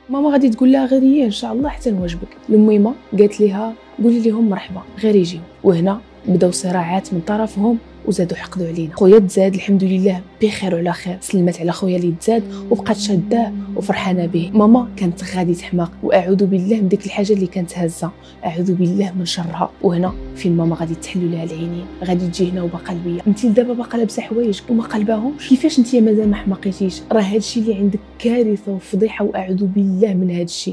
ماما غادي تقول لها غير هي ان شاء الله حتى نواجبك. الميمه قالت لها قولي لهم مرحبا غير يجيو. وهنا بداو صراعات من طرفهم وزادوا حقدوا علينا. خويا تزاد الحمد لله بخير وعلى خير، سلمت على خويا اللي تزاد وبقات شاداه وفرحانه به. ماما كانت غادي تحماق واعوذ بالله من ديك الحاجه اللي كانت هازه، اعوذ بالله من شرها. وهنا فين ماما غادي تحلوا لها العينين، غادي تجي هنا وباقا قلبيه. انت دابا باقا لابسه حوايج وما قلباهمش، كيفاش انت مازال ما حماقيتيش؟ راه هادشي اللي عندك كارثه وفضيحه واعوذ بالله من هادشي.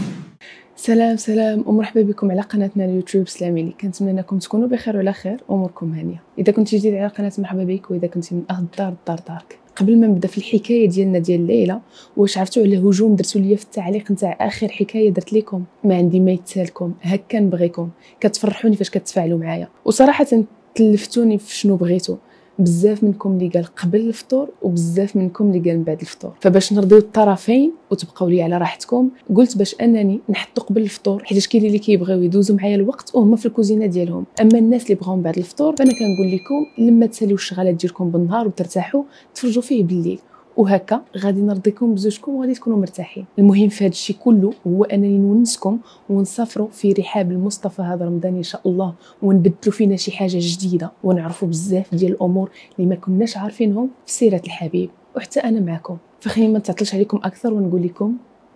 سلام ومرحبا بكم على قناتنا اليوتيوب سلاميلي. كنتمنى انكم تكونوا بخير وعلى خير واموركم هانيه. اذا كنت جديد على القناه مرحبا بك، واذا كنت من اهل الدار دارك. قبل ما نبدا في الحكايه ديالنا ديال الليله، واش عرفتوا على هجوم درتوا ليا في التعليق نتاع اخر حكايه درت لكم؟ ما عندي ما يتسالكم، هكا نبغيكم، كتفرحوني فاش كتفاعلوا معايا، وصراحه تلفتوني في شنو بغيتوا. بزاف منكم اللي قال قبل الفطور وبزاف منكم اللي قال من بعد الفطور، فباش نرضيو الطرفين وتبقاو لي على راحتكم قلت باش انني نحطو قبل الفطور، حيت كاين اللي كيبغيو يدوزوا معايا الوقت وهما في الكوزينه ديالهم. اما الناس اللي بغاو من بعد الفطور فانا كنقول لكم لما تساليو الشغالات ديالكم بالنهار وترتاحوا تفرجوا فيه بالليل، وهكا غادي نرضيكم بزوجكم وغادي تكونوا مرتاحين. المهم في هذا الشيء كله هو انني نونسكم ونسافروا في رحاب المصطفى هذا رمضان ان شاء الله، ونبدلوا فينا شي حاجه جديده ونعرفوا بزاف ديال الامور اللي ما كناش عارفينهم في سيره الحبيب، وحتى انا معكم. فخليني ما نتعطلش عليكم اكثر ونقول لكم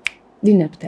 لنبدا.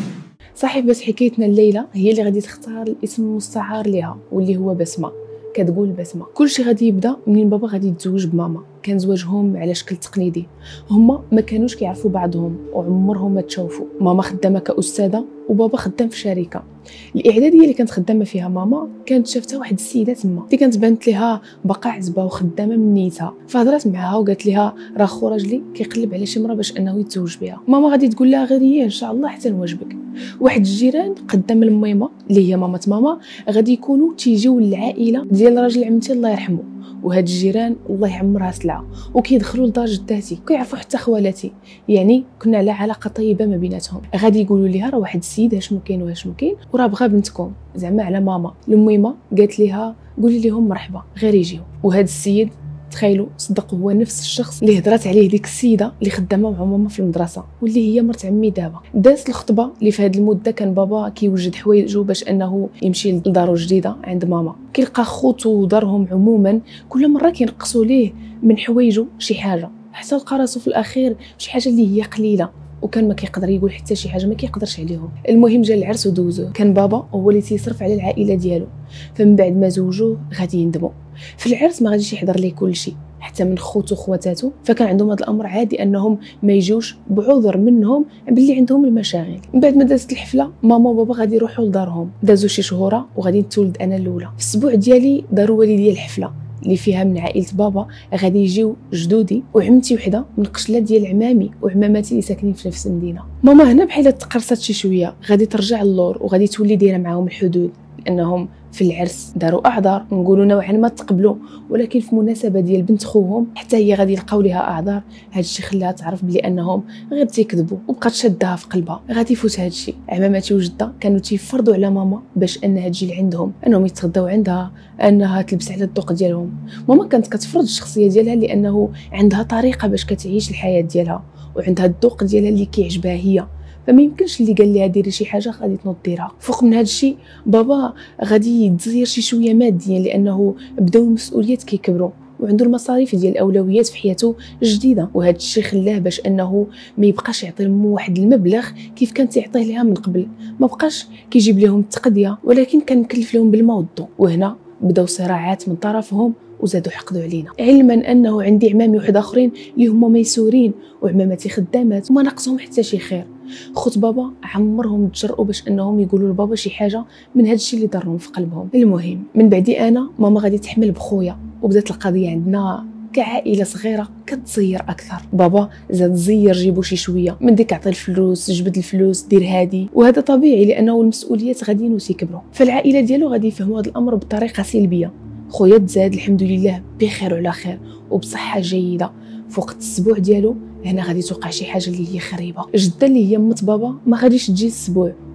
صاحبه حكايتنا الليله هي اللي غادي تختار الاسم المستعار لها واللي هو بسمه. كتقول بسمه كلشي غادي يبدا منين بابا غادي يتزوج بماما. كان زواجهم على شكل تقليدي، هما ما كانوش كيعرفوا بعضهم وعمرهم ما تشوفوا. ماما خدامه كاستاذه وبابا خدام في شركه. الاعداديه اللي كانت خدامه فيها ماما كانت شافتها واحد السيده تما اللي كانت بانت لها باقا عزبه وخدامه من نيتها، فهضرات معها وقالت لها راه خو راجلي كيقلب على شي مرا باش انه يتزوج بها. ماما غادي تقول لها غير هي ان شاء الله حتى نواجبك. واحد الجيران قدام الميمه اللي هي ماما ماما غادي يكونوا تيجيو للعائله ديال راجل عمتي الله يرحمه، وهاد الجيران الله يعمرها سلعه وكيدخلوا لدار جداتي وكيعرفوا حتى خوالاتي، يعني كنا على علاقه طيبه ما بيناتهم. غادي يقولوا ليها راه واحد السيد هاشمو كاين وهاشمو كاين وراه بغى بنتكم، زعما على ماما. الميمه قالت ليها قولي لهم مرحبا غير يجيو. وهاد السيد تخيلوا صدق هو نفس الشخص اللي هضرات عليه ديك السيده اللي خدامه مع ماما في المدرسه واللي هي مرت عمي دابا. دازت الخطبه اللي في هذه المده كان بابا كيوجد حوايجو باش انه يمشي لدارو جديده عند ماما. كيلقى خوتو ودارهم عموما كل مره كينقصوا ليه من حوايجو شي حاجه، حتى لقى راسو في الاخير شي حاجه اللي هي قليله وكان ما كيقدر يقول حتى شي حاجه، ما كيقدرش عليهم. المهم جا العرس ودوزوه. كان بابا هو اللي تيصرف على العائله ديالو، فمن بعد ما زوجوه غادي يندموا. في العرس ما غاديش يحضر ليه كل شيء حتى من خوتو وخواتاتو، فكان عندهم هذا الامر عادي انهم ما يجوش بعذر منهم باللي عندهم المشاغل. من بعد ما دازت الحفله ماما وبابا غادي يروحوا لدارهم، دازوا شي شهوره وغادي نتولد انا الاولى. في الاسبوع ديالي داروا والدي الحفله اللي فيها من عائله بابا غادي يجيو جدودي وعمتي وحده من قشله ديال عمامي وعماماتي اللي ساكنين في نفس المدينه. ماما هنا بحال تقرصت شي شويه، غادي ترجع للور وغادي تولي دايره معاهم الحدود، لانهم في العرس داروا اعذار نقولوا نوعا ما تقبلوا، ولكن في مناسبه ديال بنت خوهم حتى هي غادي يلقاو ليها اعذار. هذا الشيء خلاها تعرف بلي انهم غير تيكذبوا وبقات شادها في قلبها. غادي يفوت هذا الشيء. عماماتي وجده كانوا تيفرضوا على ماما باش انها تجي لعندهم، انهم يتغداو عندها، انها تلبس على الذوق ديالهم. ماما كانت كتفرض الشخصيه ديالها لانه عندها طريقه باش كتعيش الحياه ديالها وعندها الذوق ديالها اللي كيعجبها هي، فما يمكنش اللي قال لها ديري شي حاجه غادي تنوض ديرها. فوق من هذا الشيء بابا غادي يتزير شي شويه ماديا لانه بداو المسؤوليات كيكبروا وعنده المصاريف ديال الاولويات في حياته جديده، وهذا الشيء خلاه باش انه ما يبقاش يعطي لهم واحد المبلغ كيف كان تيعطيه لها من قبل. ما بقاش كيجيب لهم التقديه ولكن كان مكلف لهم بالما والضو. وهنا بداو صراعات من طرفهم وزادوا حقدوا علينا، علما انه عندي عمامي واحد اخرين اللي هما ميسورين وعماماتي خدامات وما ناقصهم حتى شي خير. خوت بابا عمرهم تجرؤوا باش انهم يقولوا لبابا شي حاجه من هذا الشيء اللي ضرهم في قلبهم. المهم من بعدي انا ماما غادي تحمل بخويا وبدات القضيه عندنا كعائله صغيره كتزير اكثر. بابا زاد زير جيبوا شي شويه من ديك عطي الفلوس جبد الفلوس دير هادي، وهذا طبيعي لانه المسؤوليات غاديين وتيكبروا. فالعائله ديالو غادي يفهموا هذا الامر بطريقه سلبيه. خويا تزاد الحمد لله بخير وعلى خير وبصحه جيده. في وقت السبوع ديالو هنا غادي توقع شي حاجه اللي هي خريبه. جده اللي هي مت بابا ما غاديش تجي السبوع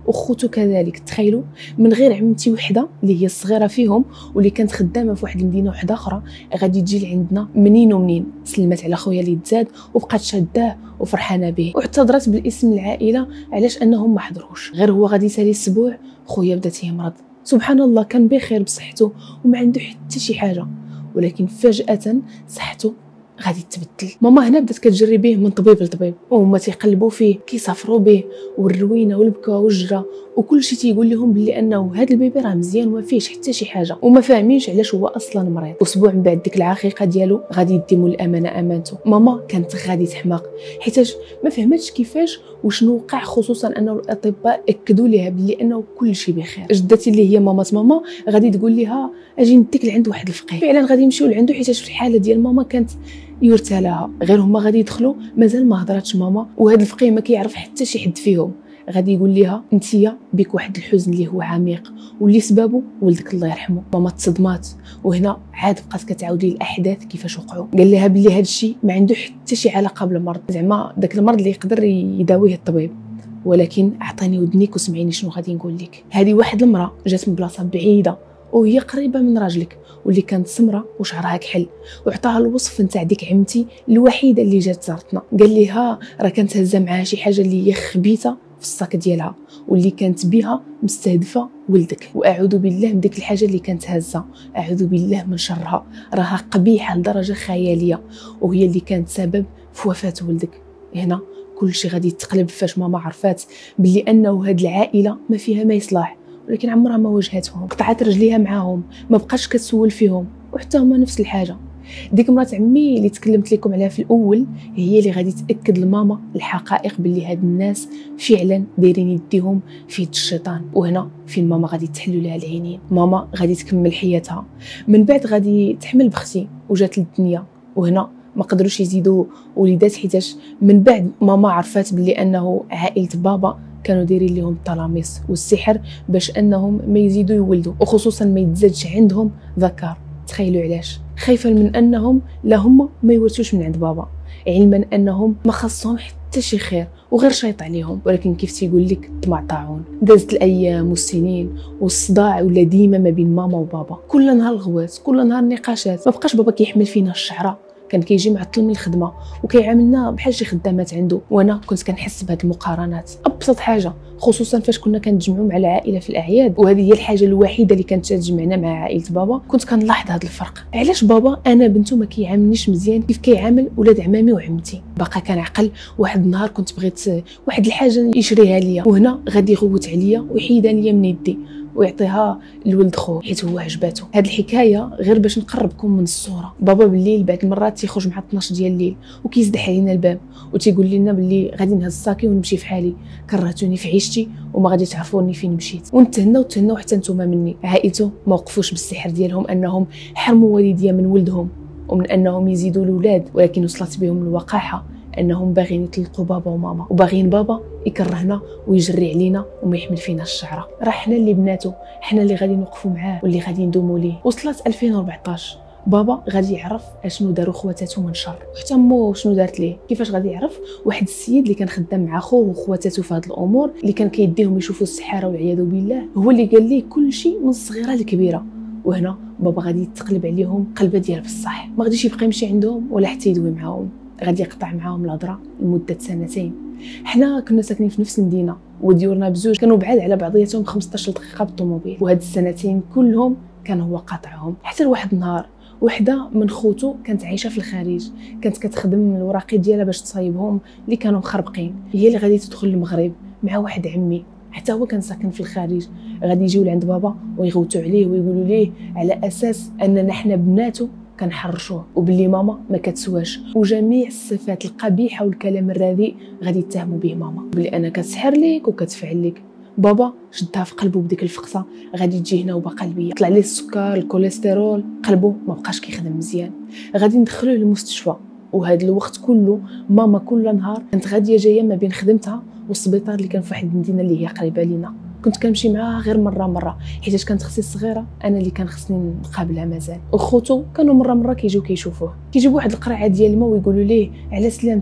وخوتو كذلك. تخيلوا من غير عمتي وحده اللي هي الصغيره فيهم واللي كانت خدامه في واحد المدينه وحده اخرى غادي تجي لعندنا منين ومنين، سلمت على خويا اللي تزاد وبقات شاداه وفرحانه به، واعتذرت بالاسم العائله علاش انهم ما حضروش. غير هو غادي يسالي اسبوع خويا بدات يمرض. سبحان الله كان بخير بصحته وما عنده حتى شي حاجه، ولكن فجاه صحته غادي تبدل. ماما هنا بدات كتجري به من طبيب لطبيب، وهما تيقلبوا فيه كيسافروا به، والروينه والبكا والجرا وكل شيء تيقول لهم بلي انه هذا البيبي راه مزيان وما فيهش حتى شي حاجه، وما فاهمينش علاش هو اصلا مريض. اسبوع من بعد ديك العقيقه ديالو غادي يديموا الامانه امانته. ماما كانت غادي تحماق حيتاش ما فهمتش كيفاش وشنو وقع، خصوصا انه الاطباء اكدوا لها بلي انه كل شيء بخير. جدتي اللي هي ماما غادي تقول لها اجي نديك لعند واحد الفقيه. فعلا غادي يمشيو لعنده حيتاش في الحاله ديال ماما كانت يرتلها. غير هما غادي يدخلوا مازال ما هضراتش ماما، وهذا الفقيه ما كيعرف حتى شي حد فيهم. غادي يقول لها انتيا بك واحد الحزن اللي هو عميق واللي سببه ولدك الله يرحمه. ماما تصدمات، وهنا عاد بقات كتعاود لي الاحداث كيفاش وقعوا. قال لها بلي هذا الشيء ما عنده حتى شي علاقه بالمرض، زعما داك المرض اللي يقدر يداويه الطبيب، ولكن اعطيني ودنيك وسمعيني شنو غادي نقول لك. هذه واحد المراه جات من بلاصه بعيده وهي قريبه من راجلك واللي كانت سمره وشعرها كحل، وعطاها الوصف نتاع ديك عمتي الوحيده اللي جات زارتنا. قال لها راه كانت هزه معها شي حاجه اللي هي خبيثه في الصاك ديالها واللي كانت بها مستهدفه ولدك، واعوذ بالله من ديك الحاجه اللي كانت هزه، اعوذ بالله من شرها، راها قبيحه لدرجه خياليه وهي اللي كانت سبب في وفاه ولدك. هنا كل شيء غادي يتقلب فاش ماما عرفات باللي انه هاد العائله ما فيها ما يصلح، ولكن عمرها ما واجهتهم، قطعت رجليها معاهم، ما بقاش كتسول فيهم، وحتى هما نفس الحاجه. ديك مرات عمي اللي تكلمت لكم عليها في الاول هي اللي غادي تاكد لماما الحقائق باللي هاد الناس فعلا دايرين يديهم في يد الشيطان. وهنا فين ماما غادي تحلوا لها العينين. ماما غادي تكمل حياتها، من بعد غادي تحمل بختي وجات للدنيا، وهنا ما قدروش يزيدوا وليدات حيتاش من بعد ماما عرفات باللي انه عائله بابا كانوا دايرين لهم التلاميذ والسحر باش انهم ما يزيدوا يولدوا، وخصوصا ما يتزادش عندهم ذكر. تخيلوا علاش؟ خايفه من انهم لا هما ما يورثوش من عند بابا، علما انهم ما خصهم حتى شي خير وغير شيط عليهم. ولكن كيف تيقول لك طمع طاعون. دازت الايام والسنين والصداع ولا ديما ما بين ماما وبابا، كل نهار الغوات، كل نهار نقاشات. ما بقاش بابا كيحمل فينا الشعره، كان كيجي معطل من الخدمه وكيعاملنا بحال شي خدامات عنده، وانا كنت كنحس بهاد المقارنات. ابسط حاجه، خصوصا فاش كنا كنتجمعوا مع العائله في الاعياد، وهذه هي الحاجه الوحيده اللي كانت تجمعنا مع عائله بابا، كنت كنلاحظ هذا الفرق. علاش بابا انا بنته ما كيعاملنيش مزيان كيف كيعامل ولاد عمامي وعمتي؟ باقا كنعقل. واحد النهار كنت بغيت واحد الحاجه يشريها ليا، وهنا غادي يغوت عليا ويحيدها ليا من يدي ويعطيها لولد خوه حيت هو عجباتو. هاد الحكايه غير باش نقربكم من الصوره. بابا بالليل بعض المرات تيخرج مع 12 ديال الليل وكيزدح علينا الباب وتيقول لنا باللي غادي نهز الصاكي ونمشي في حالي، كرهتوني في عيشتي وما غادي تعرفوني فين مشيت. ونتهناو حتى نتوما مني. عائلته ما وقفوش بالسحر ديالهم انهم حرموا والديا من ولدهم ومن انهم يزيدوا الاولاد، ولكن وصلت بهم الوقاحه انهم باغيين يطلقوا بابا وماما، وباغيين بابا يكرهنا ويجري علينا وما يحمل فينا الشعره. راه حنا اللي بناتو، حنا اللي غادي نوقفوا معاه واللي غادي ندوموا ليه. وصلت 2014 بابا غادي يعرف اشنو داروا خواتاتو من شر، وحتى مو شنو دارت ليه. كيفاش غادي يعرف؟ واحد السيد اللي كان خدام مع خوه وخواتاتو في هاد الامور، اللي كان كيديهم يشوفوا السحاره والعياذ بالله، هو اللي قال ليه كل شيء من الصغيره للكبيره. وهنا بابا غادي يتقلب عليهم قلبه ديال بصح، ما غاديش يبقى يمشي عندهم ولا حتى يدوي معاهم، غادي يقطع معاهم الهضره لمده 2 سنين. حنا كنا ساكنين في نفس المدينه وديورنا بزوج كانوا بعاد على بعضياتهم 15 دقيقه بالطوموبيل، وهاد السنتين كلهم كان هو قاطعهم. حتى لواحد النهار وحده من خوتو كانت عايشه في الخارج، كانت كتخدم الوراقي ديالها باش تصايبهم اللي كانوا مخربقين. هي اللي غادي تدخل للمغرب مع واحد عمي حتى هو كان ساكن في الخارج، غادي يجيو لعند بابا ويغوتوا عليه ويقولوا ليه على اساس اننا حنا بناتو كنحرشوه وباللي ماما ما كتسواش، وجميع الصفات القبيحه والكلام الرديء غادي يتهموا به ماما، بلي انا كتسحر ليك وكتفعل لك. بابا شدها في قلبه بديك الفقصه، غادي تجي هنا وبقى قلبيه، طلع ليه السكر الكوليسترول، قلبه ما بقاش كيخدم مزيان، غادي ندخلوه للمستشفى. وهذا الوقت كله ماما كل نهار كانت غاديه جايه ما بين خدمتها والسبيطار اللي كان في واحد المدينه اللي هي قريبه لينا. كنت كنمشي معاها غير مره حيت كانت اختي الصغيره انا اللي كان خصني نقابلها مازال. وخوتو كانوا مره كيجيو كيشوفوه، كيجيبوا واحد القرعه ديال الماء ويقولوا ليه على سلامتك،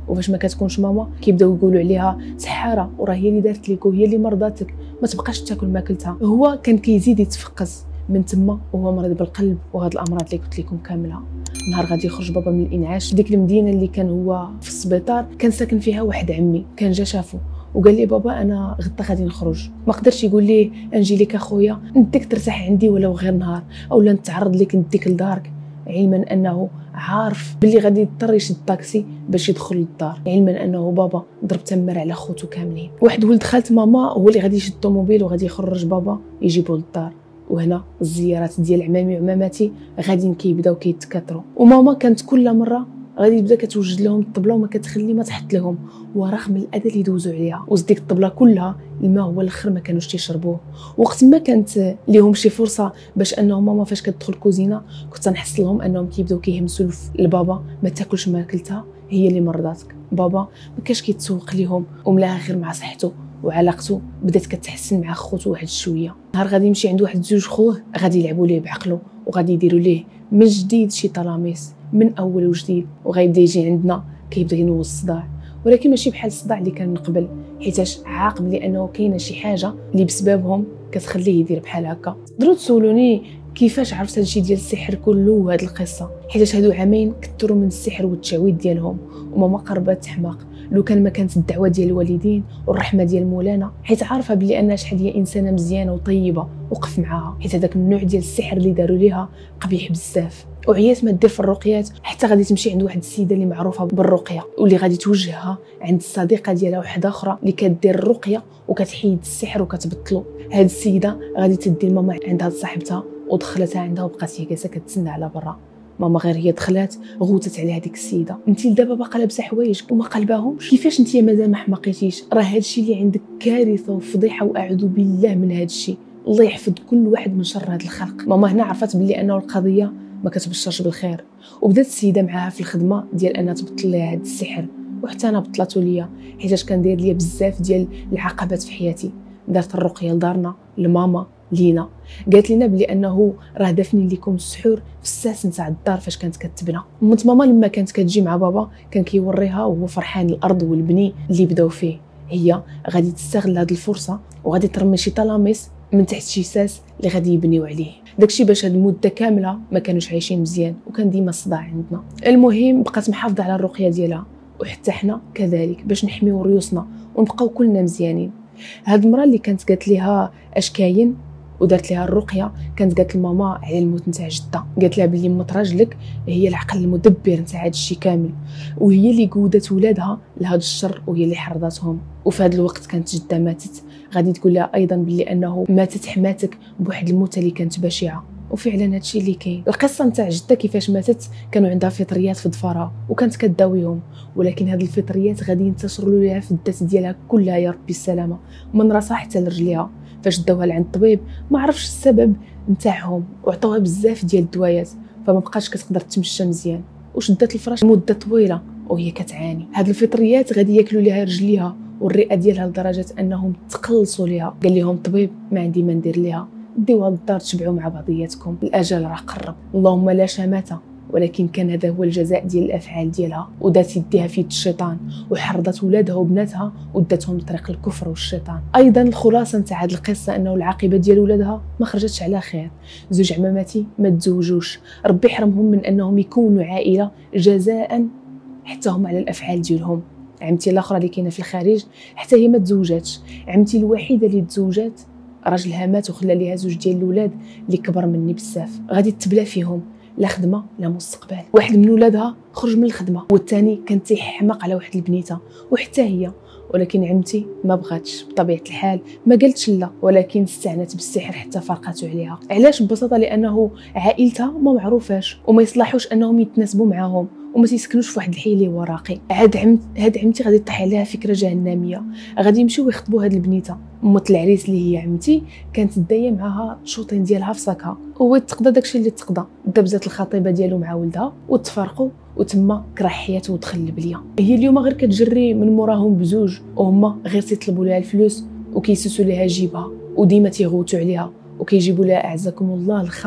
وفاش ما كتكونش ماما كيبداو يقولوا عليها سحاره، وراه هي اللي دارت ليك وهي اللي مرضاتك، ما تبقاش تاكل ماكلتها. هو كان كيزيد يتفقس من تما وهو مريض بالقلب وهاد الامراض اللي قلت لكم كامله. نهار غادي يخرج بابا من الانعاش، ديك المدينه اللي كان هو في السبيطار كان ساكن فيها واحد عمي، كان جا شافو وقال لي بابا انا غدا غادي نخرج. ما قدرش يقول ليه نجي لك اخويا نديك ترتاح عندي ولو غير نهار، اولا نتعرض لك نديك لدارك، علما انه عارف باللي غادي يضطر يشد طاكسي باش يدخل للدار، علما انه بابا ضرب تمر على خوتو كاملين. واحد ولد خالت ماما هو اللي غادي يشد الطوموبيل وغادي يخرج بابا يجيبو للدار. وهنا الزيارات ديال عمامي وعماماتي غاديين كيبداو كيتكاثروا، وماما كانت كل مره غادي تبدا كتوجد لهم الطبله وما كتخلي ما تحط لهم، ورغم الاذى اللي دوزوا عليها وسط ديك الطبله كلها الماء هو الاخر ما كانوش تيشربوه. وقت ما كانت ليهم شي فرصه باش انهم ماما فاش كتدخل الكوزينه كنت نحس لهم انهم كيبداو كيهمسوا لبابا ما تاكلش ماكلتها هي اللي مرضاتك. بابا ما كاش كيتسوق ليهم وملاها غير مع صحته، وعلاقته بدات كتحسن مع خوتو واحد شويه. نهار غادي يمشي عند واحد زوج خوه غادي يلعبوا ليه بعقله وغادي يديروا ليه من جديد شي طلاميس من اول وجديد، وغيبدا يجي عندنا كيبدا ينوض الصداع، ولكن ماشي بحال الصداع اللي كان من قبل، حيتاش عاقب لانه كاينه شي حاجه اللي بسببهم كتخليه يدير بحال هكا. تقدروا تسولوني كيفاش عرفت هادشي ديال السحر كله وهاد القصه، حيتاش هادو عامين كثروا من السحر والتعويذ ديالهم وماما قربات تحماق لو كان ما كانت الدعوه ديال الوالدين والرحمه ديال مولانا، حيت عارفه بلي انها شحال هي انسانه مزيانه وطيبه وقف معاها، حيت هذاك النوع ديال السحر اللي داروا ليها قبيح بزاف. وعيات ما دير في الرقيات حتى غادي تمشي عند واحد السيده اللي معروفه بالرقيه واللي غادي توجهها عند الصديقه ديالها وحده اخرى اللي كدير الرقيه وكتحيد السحر وكتبطلو. هاد السيده غادي تدي ماما عند هاد صاحبتها ودخلتها عندها وبقات هي جالسه كتسنى على برا. ماما غير هي دخلات غوتت على هذيك السيده، انت دابا باقا لابسه حوايجك وما قلباهمش، كيفاش انت مازال ما حماقيتيش؟ راه هادشي اللي عندك كارثه وفضيحه واعوذ بالله من هادشي، الله يحفظ كل واحد من شر هاد الخلق. ماما هنا عرفت بلي انه القضيه ما كتبشرش بالخير، وبدات السيده معاها في الخدمه ديال انها تبطل ليها هاد السحر، وحتى انا بطلاتو ليا حيتاش كان داير ليا بزاف ديال العقبات في حياتي. دارت الرقيه لدارنا لماما لينا، قالت لنا بلي انه راه دافنين لكم السحور في الساس نتاع الدار فاش كانت كتبنى. مت ماما لما كانت كتجي مع بابا كان كيوريها وهو فرحان الارض والبني اللي بداو فيه، هي غادي تستغل هذه الفرصه وغادي ترمي شي طلاميس من تحت شي ساس اللي غادي يبنيو عليه. داكشي باش هاد المده كامله ما كانوش عايشين مزيان وكان ديما الصداع عندنا. المهم بقات محافظه على الرقيه ديالها وحتى حنا كذلك باش نحميو ريوسنا ونبقاو كلنا مزيانين. هاد المراه اللي كانت قالت ليها اش كاين ودارت ليها الرقيه كانت قالت لماما على الموت نتاع جده، قالت لها بلي مت راجلك هي العقل المدبر نتاع هذا الشيء كامل، وهي اللي قودت ولادها لهذا الشر وهي اللي حرضتهم. وفي هذا الوقت كانت جده ماتت، غادي تقول لها ايضا بلي انه ماتت حماتك بواحد الموتة اللي كانت بشعه، وفعلا هادشي اللي كاين. القصه نتاع جده كيفاش ماتت كانوا عندها فطريات في ظفرها وكانت كداويهم، ولكن هاد الفطريات غادي ينتشروا ليها في الذات ديالها كلها يا ربي السلامه من راسها حتى لرجليها. فاش داوها لعند الطبيب ما عرفش السبب نتاعهم وعطوها بزاف ديال الدوايات فما بقاش كتقدر تمشى مزيان وشدات الفراش مده طويله وهي كتعاني. هاد الفطريات غادي ياكلوا ليها رجليها والرئه ديالها لدرجه انهم تقلصوا ليها. قال لهم الطبيب ما عندي ما ندير ليها، ديوها للدار تشبعوا مع بعضياتكم، الاجل راه قرب. اللهم لا شماته، ولكن كان هذا هو الجزاء ديال الافعال ديالها. ودات يديها في يد الشيطان وحرضت ولادها وبناتها وداتهم لطريق الكفر والشيطان. ايضا الخلاصه نتاع هذه القصه انه العاقبه ديال ولادها ما خرجتش على خير. زوج عماماتي ما تزوجوش، ربي حرمهم من انهم يكونوا عائله جزاء حتى هم على الافعال ديالهم. عمتي الاخرى اللي كاينه في الخارج حتى هي ما تزوجاتش. عمتي الوحيده اللي تزوجات راجلها مات وخلى ليها زوج ديال الاولاد اللي كبر مني بزاف، غادي تبلا فيهم لا خدمه لا مستقبل. واحد من ولادها خرج من الخدمه والثاني كان تيحماق على واحد البنيته وحتى هي، ولكن عمتي ما بغاتش بطبيعه الحال، ما قالتش لا، ولكن استعنت بالسحر حتى فرقاتو عليها. علاش؟ ببساطه لانه عائلتها ما معروفاش وما يصلحوش انهم يتناسبوا معاهم وما تيسكنوش في واحد الحي اللي هو راقي. هاد عمتي غادي تطيح عليها فكره جهنميه، غادي يمشيو يخطبوا هاد البنيته. امت العريس اللي هي عمتي كانت دايه معاها الشوطين ديالها في ساكها، هو تقضى داكشي اللي تقضى، دبزات الخطيبه ديالو مع ولدها وتفارقوا وتما كره حياته ودخل البليه. هي اليوم غير كتجري من موراهم بزوج وهما غير تيطلبوا لها الفلوس وكيسوسوا لها جيبها وديما تيغوتوا عليها وكيجيبوا لها اعزكم الله الخمر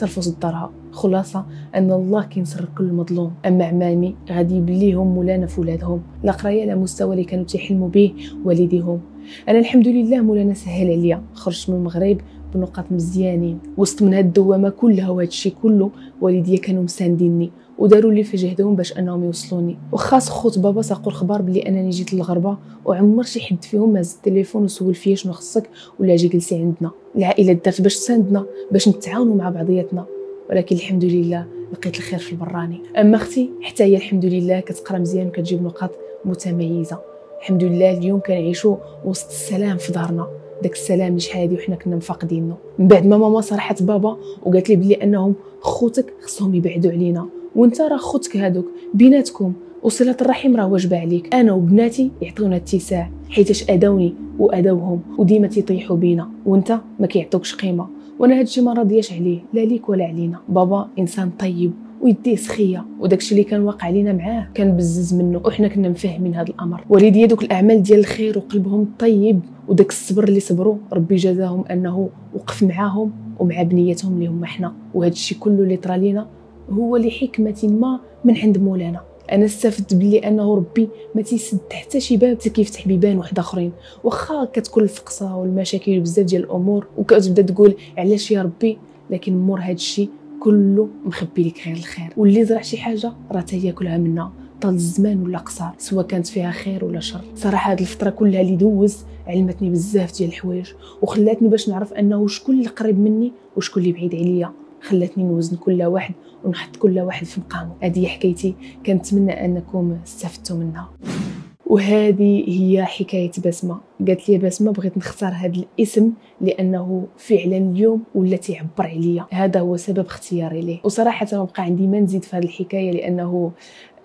ترفض دارها. خلاصه ان الله كينصر كل مظلوم. اما عمامي غادي يبليهم مولانا في ولادهم، لا قرايه لا مستوى اللي كانوا تيحلموا به والديهم. انا الحمد لله مولانا سهل عليا، خرجت من المغرب بنقاط مزيانين وسط من هاد الدوامه كلها، وهذا الشيء كله والديا كانوا مسانديني وداروا لي في جهدهم باش انهم يوصلوني. وخاص خوت بابا ساقوا الخبر بلي انني جيت للغربه، وعمر شي حد فيهم هز التليفون وسول فيا شنو خصك ولا جي جلسي عندنا. العائله دارت باش تساندنا، باش نتعاونوا مع بعضياتنا، ولكن الحمد لله لقيت الخير في البراني. اما اختي حتى هي الحمد لله كتقرا مزيان وكتجيب نقاط متميزه. الحمد لله اليوم كنعيشوا وسط السلام في دارنا، داك السلام اللي شحال هادي وحنا كنا مفقدينه. من بعد ما ماما صرحت بابا وقالت لي بلي انهم خوتك خصهم يبعدوا علينا، وانت راه خوتك هادوك بيناتكم وصله الرحم راه واجبه عليك. انا وبناتي يعطيونا اتساع حيتاش اداوني واداوهم وديما تيطيحوا بينا، وانت ما كيعطوكش قيمه، وانا هادشي ما راضياش عليه لا ليك ولا علينا. بابا انسان طيب ويديه سخيه، وداكشي اللي كان واقع علينا معاه كان بزز منه وحنا كنا مفاهمين هذا الامر. والديا دوك الاعمال ديال الخير وقلبهم طيب وداك الصبر اللي صبروا، ربي جزاهم انه وقف معاهم ومع بنيتهم اللي هم حنا. وهذا الشيء كله اللي طرا لينا هو لحكمه ما من عند مولانا. انا استفدت بلي انه ربي ما تيسد حتى شي باب حتى كيفتح بيبان واحد اخرين، واخا كتكون الفقصه والمشاكل بزاف ديال الامور وكتبدا تقول علاش يا ربي، لكن مور هذا الشيء كله مخبي لك غير الخير. واللي زرع شي حاجه راه تياكلها منا طال الزمان ولا قصار، سواء كانت فيها خير ولا شر. صراحه هذه الفتره كلها اللي دوز علمتني بزاف ديال الحوايج وخلاتني باش نعرف انه شكون اللي قريب مني وشكون اللي بعيد عليا. خلاتني نوزن كل واحد ونحط كل واحد في مقامه. هذه حكايتي، كنتمنى انكم استفدتوا منها. وهذه هي حكايه بسمه. قالت لي بسمه بغيت نختار هذا الاسم لانه فعلا اليوم ولا تيعبر عليا، هذا هو سبب اختياري ليه. وصراحه ما بقى عندي ما نزيد في هذه الحكايه لانه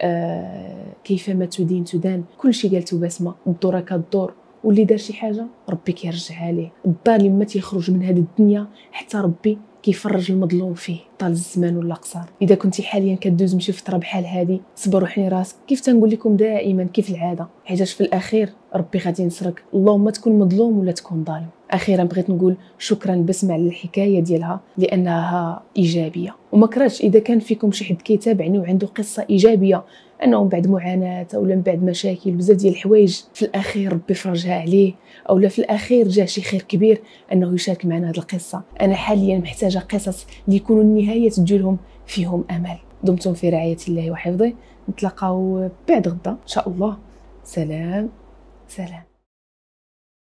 كيفما تدين تدان. كل شيء قالته بسمه الدوره كالدور، واللي دار شي حاجه ربي كيرجعها ليه. الظالم ما تيخرج من هذه الدنيا حتى ربي كيفرج المظلوم فيه طال الزمان ولا قصار. اذا كنتي حاليا كدوز من شي فتره بحال هذه صبر وحني راسك، كيف تنقول لكم دائما كيف العاده، حيتاش في الاخير ربي غادي ينصرك. اللهم تكون مظلوم ولا تكون ظالم. اخيرا بغيت نقول شكرا بسمع على الحكايه ديالها لانها ايجابيه، وما كرهتش اذا كان فيكم شي حد كيتابعني وعنده قصه ايجابيه انه من بعد معاناه او من بعد مشاكل بزاف ديال الحوايج في الاخير ربي فرجها عليه، او لا في الاخير جا شي خير كبير انه يشارك معنا هذه القصه. انا حاليا محتاجه قصص اللي يكونوا النهايه تجيلهم فيهم امل. دمتم في رعايه الله وحفظه. نتلاقاو بعد غدا ان شاء الله. سلام سلام.